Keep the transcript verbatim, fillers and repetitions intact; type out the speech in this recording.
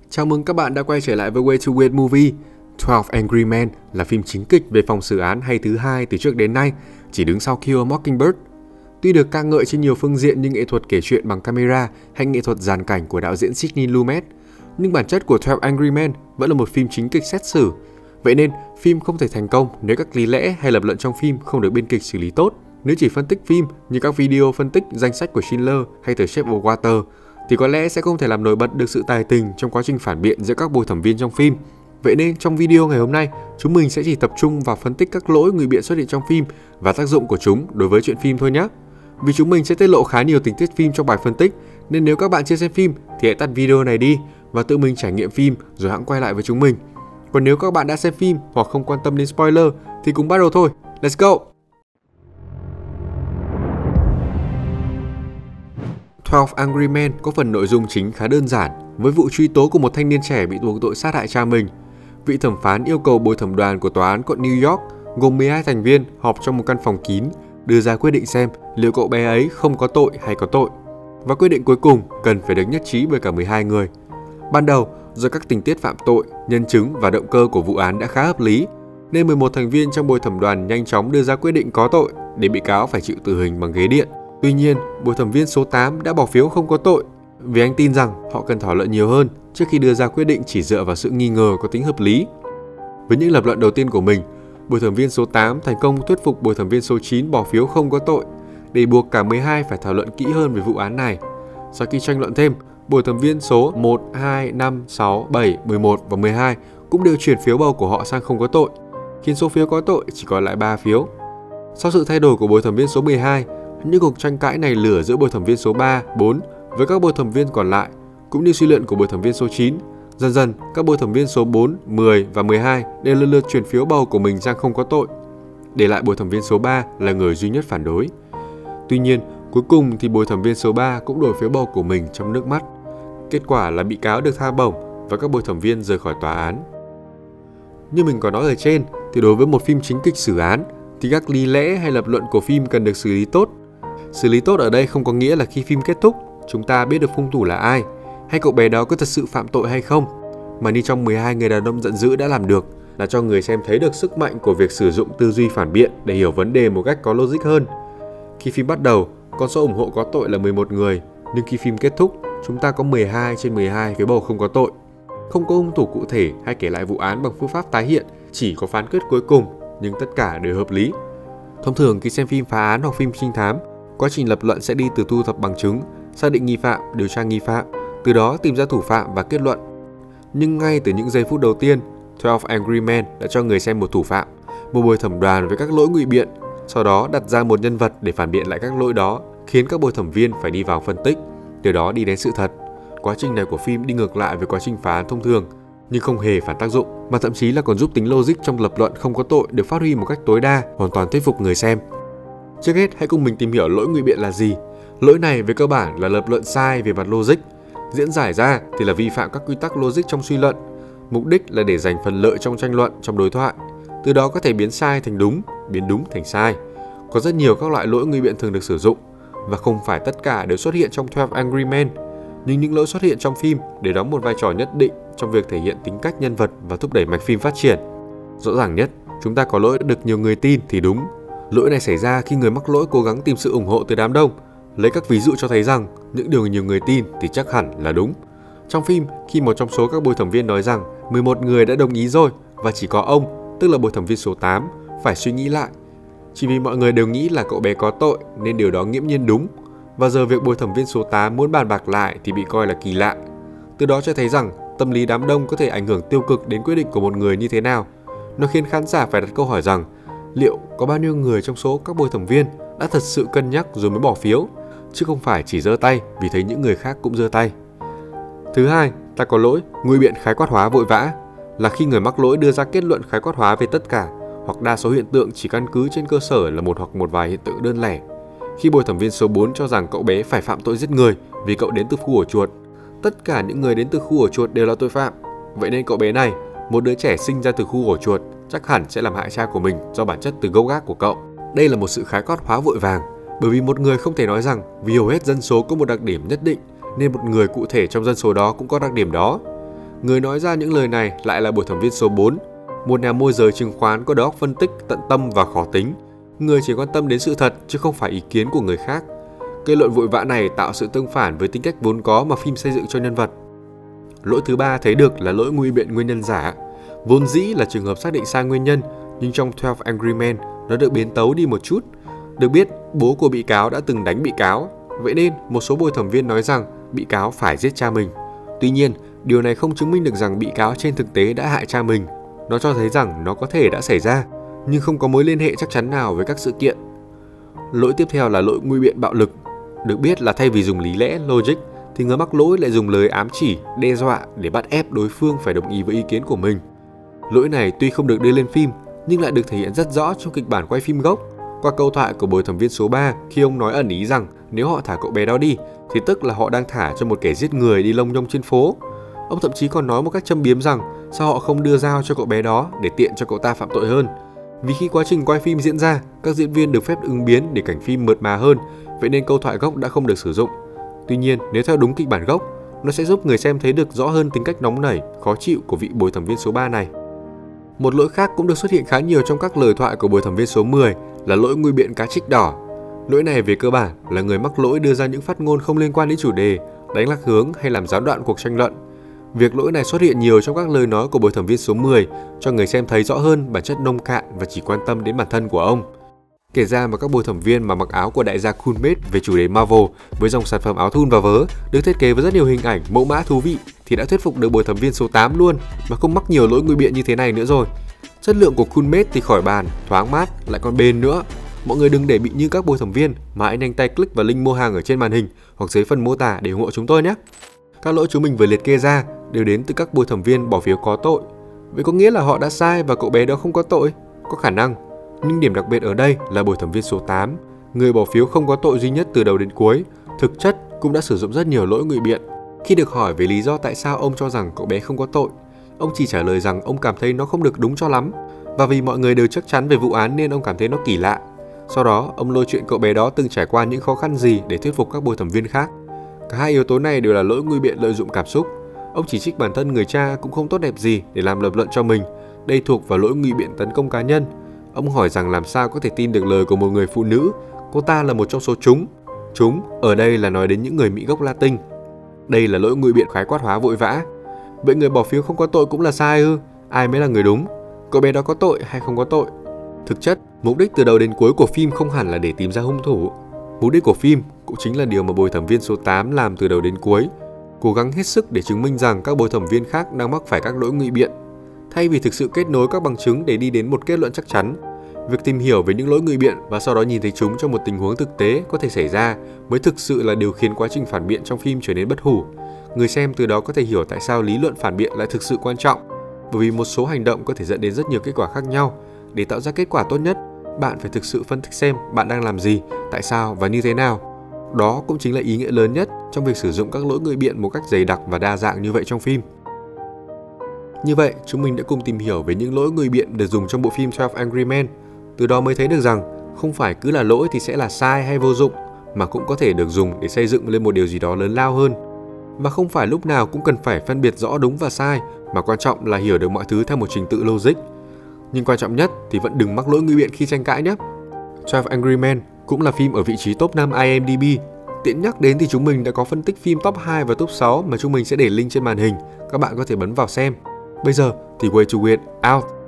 Chào mừng các bạn đã quay trở lại với Way to Weird Movie. twelve Angry Men là phim chính kịch về phòng xử án hay thứ hai từ trước đến nay, chỉ đứng sau Kill a Mockingbird. Tuy được ca ngợi trên nhiều phương diện như nghệ thuật kể chuyện bằng camera hay nghệ thuật dàn cảnh của đạo diễn Sidney Lumet, nhưng bản chất của twelve Angry Men vẫn là một phim chính kịch xét xử. Vậy nên, phim không thể thành công nếu các lý lẽ hay lập luận trong phim không được biên kịch xử lý tốt. Nếu chỉ phân tích phim như các video phân tích danh sách của Schindler hay The Shape of Water, thì có lẽ sẽ không thể làm nổi bật được sự tài tình trong quá trình phản biện giữa các bồi thẩm viên trong phim. Vậy nên trong video ngày hôm nay, chúng mình sẽ chỉ tập trung vào phân tích các lỗi ngụy biện xuất hiện trong phim và tác dụng của chúng đối với chuyện phim thôi nhé. Vì chúng mình sẽ tiết lộ khá nhiều tình tiết phim trong bài phân tích, nên nếu các bạn chưa xem phim thì hãy tắt video này đi và tự mình trải nghiệm phim rồi hãng quay lại với chúng mình. Còn nếu các bạn đã xem phim hoặc không quan tâm đến spoiler thì cùng bắt đầu thôi. Let's go! twelve Angry Men có phần nội dung chính khá đơn giản, với vụ truy tố của một thanh niên trẻ bị buộc tội sát hại cha mình. Vị thẩm phán yêu cầu bồi thẩm đoàn của tòa án quận New York gồm mười hai thành viên họp trong một căn phòng kín, đưa ra quyết định xem liệu cậu bé ấy không có tội hay có tội. Và quyết định cuối cùng cần phải được nhất trí bởi cả mười hai người. Ban đầu, do các tình tiết phạm tội, nhân chứng và động cơ của vụ án đã khá hợp lý, nên mười một thành viên trong bồi thẩm đoàn nhanh chóng đưa ra quyết định có tội để bị cáo phải chịu tử hình bằng ghế điện. Tuy nhiên, bồi thẩm viên số tám đã bỏ phiếu không có tội vì anh tin rằng họ cần thảo luận nhiều hơn trước khi đưa ra quyết định chỉ dựa vào sự nghi ngờ có tính hợp lý. Với những lập luận đầu tiên của mình, bồi thẩm viên số tám thành công thuyết phục bồi thẩm viên số chín bỏ phiếu không có tội để buộc cả mười hai phải thảo luận kỹ hơn về vụ án này. Sau khi tranh luận thêm, bồi thẩm viên số một, hai, năm, sáu, bảy, mười một và mười hai cũng đều chuyển phiếu bầu của họ sang không có tội, khiến số phiếu có tội chỉ còn lại ba phiếu. Sau sự thay đổi của bồi thẩm viên số mười hai, những cuộc tranh cãi này lửa giữa bồi thẩm viên số ba, bốn với các bồi thẩm viên còn lại, cũng như suy luận của bồi thẩm viên số chín. Dần dần, các bồi thẩm viên số bốn, mười và mười hai đều lần lượt chuyển phiếu bầu của mình sang không có tội, để lại bồi thẩm viên số ba là người duy nhất phản đối. Tuy nhiên, cuối cùng thì bồi thẩm viên số ba cũng đổi phiếu bầu của mình trong nước mắt. Kết quả là bị cáo được tha bổng và các bồi thẩm viên rời khỏi tòa án. Như mình có nói ở trên, thì đối với một phim chính kịch xử án, thì các lý lẽ hay lập luận của phim cần được xử lý tốt. Xử lý tốt ở đây không có nghĩa là khi phim kết thúc, chúng ta biết được hung thủ là ai, hay cậu bé đó có thật sự phạm tội hay không, mà như trong mười hai người đàn ông giận dữ đã làm được, là cho người xem thấy được sức mạnh của việc sử dụng tư duy phản biện để hiểu vấn đề một cách có logic hơn. Khi phim bắt đầu, con số ủng hộ có tội là mười một người, nhưng khi phim kết thúc, chúng ta có mười hai trên mười hai phiếu bầu không có tội. Không có hung thủ cụ thể hay kể lại vụ án bằng phương pháp tái hiện, chỉ có phán quyết cuối cùng, nhưng tất cả đều hợp lý. Thông thường khi xem phim phá án hoặc phim trinh thám, quá trình lập luận sẽ đi từ thu thập bằng chứng, xác định nghi phạm, điều tra nghi phạm, từ đó tìm ra thủ phạm và kết luận. Nhưng ngay từ những giây phút đầu tiên, twelve Angry Men đã cho người xem một thủ phạm, một bồi thẩm đoàn với các lỗi ngụy biện, sau đó đặt ra một nhân vật để phản biện lại các lỗi đó, khiến các bồi thẩm viên phải đi vào phân tích, từ đó đi đến sự thật. Quá trình này của phim đi ngược lại với quá trình phá án thông thường, nhưng không hề phản tác dụng, mà thậm chí là còn giúp tính logic trong lập luận không có tội được phát huy một cách tối đa, hoàn toàn thuyết phục người xem. Trước hết, hãy cùng mình tìm hiểu lỗi ngụy biện là gì. Lỗi này về cơ bản là lập luận sai về mặt logic. Diễn giải ra thì là vi phạm các quy tắc logic trong suy luận. Mục đích là để giành phần lợi trong tranh luận, trong đối thoại. Từ đó có thể biến sai thành đúng, biến đúng thành sai. Có rất nhiều các loại lỗi ngụy biện thường được sử dụng, và không phải tất cả đều xuất hiện trong twelve Angry Men. Nhưng những lỗi xuất hiện trong phim để đóng một vai trò nhất định trong việc thể hiện tính cách nhân vật và thúc đẩy mạch phim phát triển. Rõ ràng nhất, chúng ta có lỗi được nhiều người tin thì đúng. Lỗi này xảy ra khi người mắc lỗi cố gắng tìm sự ủng hộ từ đám đông. Lấy các ví dụ cho thấy rằng những điều nhiều người tin thì chắc hẳn là đúng. Trong phim, khi một trong số các bồi thẩm viên nói rằng mười một người đã đồng ý rồi và chỉ có ông, tức là bồi thẩm viên số tám, phải suy nghĩ lại. Chỉ vì mọi người đều nghĩ là cậu bé có tội nên điều đó nghiễm nhiên đúng. Và giờ việc bồi thẩm viên số tám muốn bàn bạc lại thì bị coi là kỳ lạ. Từ đó cho thấy rằng tâm lý đám đông có thể ảnh hưởng tiêu cực đến quyết định của một người như thế nào. Nó khiến khán giả phải đặt câu hỏi rằng liệu có bao nhiêu người trong số các bồi thẩm viên đã thật sự cân nhắc rồi mới bỏ phiếu, chứ không phải chỉ giơ tay vì thấy những người khác cũng giơ tay. Thứ hai, ta có lỗi ngụy biện khái quát hóa vội vã, là khi người mắc lỗi đưa ra kết luận khái quát hóa về tất cả hoặc đa số hiện tượng chỉ căn cứ trên cơ sở là một hoặc một vài hiện tượng đơn lẻ. Khi bồi thẩm viên số bốn cho rằng cậu bé phải phạm tội giết người vì cậu đến từ khu ổ chuột, tất cả những người đến từ khu ổ chuột đều là tội phạm. Vậy nên cậu bé này, một đứa trẻ sinh ra từ khu ổ chuột, chắc hẳn sẽ làm hại cha của mình do bản chất từ gốc gác của cậu. Đây là một sự khái quát hóa vội vàng, bởi vì một người không thể nói rằng vì hầu hết dân số có một đặc điểm nhất định nên một người cụ thể trong dân số đó cũng có đặc điểm đó. Người nói ra những lời này lại là buổi thẩm viên số bốn, một nhà môi giới chứng khoán có đầu óc phân tích tận tâm và khó tính. Người chỉ quan tâm đến sự thật chứ không phải ý kiến của người khác. Kết luận vội vã này tạo sự tương phản với tính cách vốn có mà phim xây dựng cho nhân vật. Lỗi thứ ba thấy được là lỗi nguy biện nguyên nhân giả. Vốn dĩ là trường hợp xác định sai nguyên nhân, nhưng trong twelve Angry Men nó được biến tấu đi một chút. Được biết, bố của bị cáo đã từng đánh bị cáo, vậy nên một số bồi thẩm viên nói rằng bị cáo phải giết cha mình. Tuy nhiên, điều này không chứng minh được rằng bị cáo trên thực tế đã hại cha mình. Nó cho thấy rằng nó có thể đã xảy ra, nhưng không có mối liên hệ chắc chắn nào với các sự kiện. Lỗi tiếp theo là lỗi nguy biện bạo lực. Được biết là thay vì dùng lý lẽ, logic, thì người mắc lỗi lại dùng lời ám chỉ, đe dọa để bắt ép đối phương phải đồng ý với ý kiến của mình. Lỗi này tuy không được đưa lên phim, nhưng lại được thể hiện rất rõ trong kịch bản quay phim gốc, qua câu thoại của bồi thẩm viên số ba khi ông nói ẩn ý rằng nếu họ thả cậu bé đó đi, thì tức là họ đang thả cho một kẻ giết người đi lông nhông trên phố. Ông thậm chí còn nói một cách châm biếm rằng sao họ không đưa dao cho cậu bé đó để tiện cho cậu ta phạm tội hơn. Vì khi quá trình quay phim diễn ra, các diễn viên được phép ứng biến để cảnh phim mượt mà hơn, vậy nên câu thoại gốc đã không được sử dụng. Tuy nhiên, nếu theo đúng kịch bản gốc, nó sẽ giúp người xem thấy được rõ hơn tính cách nóng nảy, khó chịu của vị bồi thẩm viên số ba này. Một lỗi khác cũng được xuất hiện khá nhiều trong các lời thoại của bồi thẩm viên số mười là lỗi nguy biện cá trích đỏ. Lỗi này về cơ bản là người mắc lỗi đưa ra những phát ngôn không liên quan đến chủ đề, đánh lạc hướng hay làm gián đoạn cuộc tranh luận. Việc lỗi này xuất hiện nhiều trong các lời nói của bồi thẩm viên số mười cho người xem thấy rõ hơn bản chất nông cạn và chỉ quan tâm đến bản thân của ông. Kể ra mà các bồi thẩm viên mà mặc áo của đại gia Coolmade về chủ đề Marvel với dòng sản phẩm áo thun và vớ được thiết kế với rất nhiều hình ảnh, mẫu mã thú vị thì đã thuyết phục được bồi thẩm viên số tám luôn mà không mắc nhiều lỗi nguy biện như thế này nữa rồi. Chất lượng của Coolmade thì khỏi bàn, thoáng mát, lại còn bền nữa. Mọi người đừng để bị như các bồi thẩm viên mà hãy nhanh tay click vào link mua hàng ở trên màn hình hoặc dưới phần mô tả để ủng hộ chúng tôi nhé. Các lỗi chúng mình vừa liệt kê ra đều đến từ các bồi thẩm viên bỏ phiếu có tội. Vậy có nghĩa là họ đã sai và cậu bé đó không có tội? Có khả năng. Nhưng điểm đặc biệt ở đây là bồi thẩm viên số tám, người bỏ phiếu không có tội duy nhất từ đầu đến cuối, thực chất cũng đã sử dụng rất nhiều lỗi ngụy biện. Khi được hỏi về lý do tại sao ông cho rằng cậu bé không có tội, ông chỉ trả lời rằng ông cảm thấy nó không được đúng cho lắm, và vì mọi người đều chắc chắn về vụ án nên ông cảm thấy nó kỳ lạ. Sau đó, ông lôi chuyện cậu bé đó từng trải qua những khó khăn gì để thuyết phục các bồi thẩm viên khác. Cả hai yếu tố này đều là lỗi ngụy biện lợi dụng cảm xúc. Ông chỉ trích bản thân người cha cũng không tốt đẹp gì để làm lập luận cho mình. Đây thuộc vào lỗi ngụy biện tấn công cá nhân. Ông hỏi rằng làm sao có thể tin được lời của một người phụ nữ, cô ta là một trong số chúng. Chúng ở đây là nói đến những người Mỹ gốc Latin. Đây là lỗi ngụy biện khái quát hóa vội vã. Vậy người bỏ phiếu không có tội cũng là sai ư? Ai mới là người đúng? Cậu bé đó có tội hay không có tội? Thực chất, mục đích từ đầu đến cuối của phim không hẳn là để tìm ra hung thủ. Mục đích của phim cũng chính là điều mà bồi thẩm viên số tám làm từ đầu đến cuối, cố gắng hết sức để chứng minh rằng các bồi thẩm viên khác đang mắc phải các lỗi ngụy biện. Thay vì thực sự kết nối các bằng chứng để đi đến một kết luận chắc chắn, việc tìm hiểu về những lỗi ngụy biện và sau đó nhìn thấy chúng trong một tình huống thực tế có thể xảy ra mới thực sự là điều khiến quá trình phản biện trong phim trở nên bất hủ. Người xem từ đó có thể hiểu tại sao lý luận phản biện lại thực sự quan trọng, bởi vì một số hành động có thể dẫn đến rất nhiều kết quả khác nhau. Để tạo ra kết quả tốt nhất, bạn phải thực sự phân tích xem bạn đang làm gì, tại sao và như thế nào. Đó cũng chính là ý nghĩa lớn nhất trong việc sử dụng các lỗi ngụy biện một cách dày đặc và đa dạng như vậy trong phim. Như vậy, chúng mình đã cùng tìm hiểu về những lỗi ngụy biện được dùng trong bộ phim twelve Angry Men. Từ đó mới thấy được rằng không phải cứ là lỗi thì sẽ là sai hay vô dụng, mà cũng có thể được dùng để xây dựng lên một điều gì đó lớn lao hơn. Và không phải lúc nào cũng cần phải phân biệt rõ đúng và sai, mà quan trọng là hiểu được mọi thứ theo một trình tự logic. Nhưng quan trọng nhất thì vẫn đừng mắc lỗi ngụy biện khi tranh cãi nhé. twelve Angry Men cũng là phim ở vị trí top năm I M D B. Tiện nhắc đến thì chúng mình đã có phân tích phim top hai và top sáu mà chúng mình sẽ để link trên màn hình, các bạn có thể bấm vào xem. Bây giờ thì Way to Get Out.